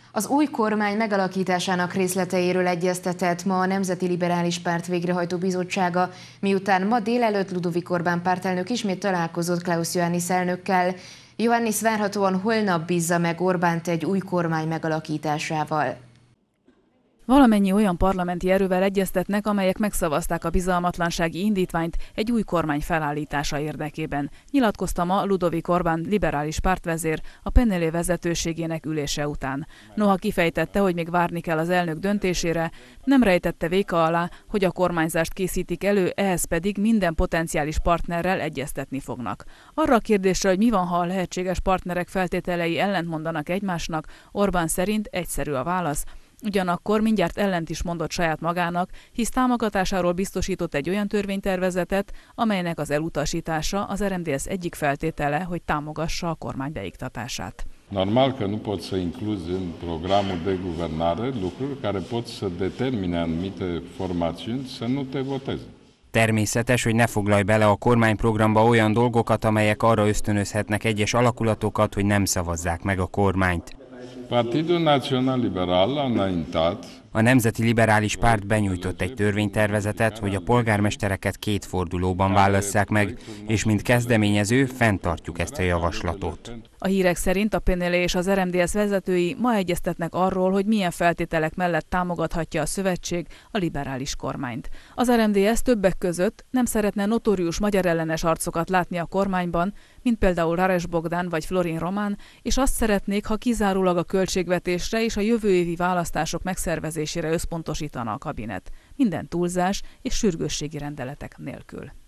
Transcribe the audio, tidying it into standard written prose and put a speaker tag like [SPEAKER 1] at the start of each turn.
[SPEAKER 1] Az új kormány megalakításának részleteiről egyeztetett ma a Nemzeti Liberális Párt végrehajtó bizottsága, miután ma délelőtt Ludovic Orbán pártelnök ismét találkozott Klaus Iohannis elnökkel. Iohannis várhatóan holnap bízza meg Orbánt egy új kormány megalakításával.
[SPEAKER 2] Valamennyi olyan parlamenti erővel egyeztetnek, amelyek megszavazták a bizalmatlansági indítványt egy új kormány felállítása érdekében. Nyilatkozta ma Ludovic Orbán liberális pártvezér a PNL vezetőségének ülése után. Noha kifejtette, hogy még várni kell az elnök döntésére, nem rejtette véka alá, hogy a kormányzást készítik elő, ehhez pedig minden potenciális partnerrel egyeztetni fognak. Arra a kérdésre, hogy mi van, ha a lehetséges partnerek feltételei ellentmondanak egymásnak, Orbán szerint egyszerű a válasz. Ugyanakkor mindjárt ellent is mondott saját magának, hisz támogatásáról biztosított egy olyan törvénytervezetet, amelynek az elutasítása az RMDSZ egyik feltétele, hogy támogassa a kormány beiktatását.
[SPEAKER 3] Normal că nu poți să incluzi în programul de guvernare lucruri care pot să determine anumite formațiuni să nu te voteze.
[SPEAKER 4] Természetes, hogy ne foglalj bele a kormányprogramba olyan dolgokat, amelyek arra ösztönözhetnek egyes alakulatokat, hogy nem szavazzák meg a kormányt.
[SPEAKER 3] Partidul Național Liberal a înaintat.
[SPEAKER 4] A Nemzeti Liberális Párt benyújtott egy törvénytervezetet, hogy a polgármestereket 2 fordulóban válasszák meg, és mint kezdeményező fenntartjuk ezt a javaslatot.
[SPEAKER 2] A hírek szerint a PNL és az RMDSZ vezetői ma egyeztetnek arról, hogy milyen feltételek mellett támogathatja a szövetség a liberális kormányt. Az RMDSZ többek között nem szeretne notórius magyarellenes arcokat látni a kormányban, mint például Rares Bogdán vagy Florin Román, és azt szeretnék, ha kizárólag a költségvetésre és a jövő évi választások megszervezésére összpontosítana a kabinet. Minden túlzás és sürgősségi rendeletek nélkül.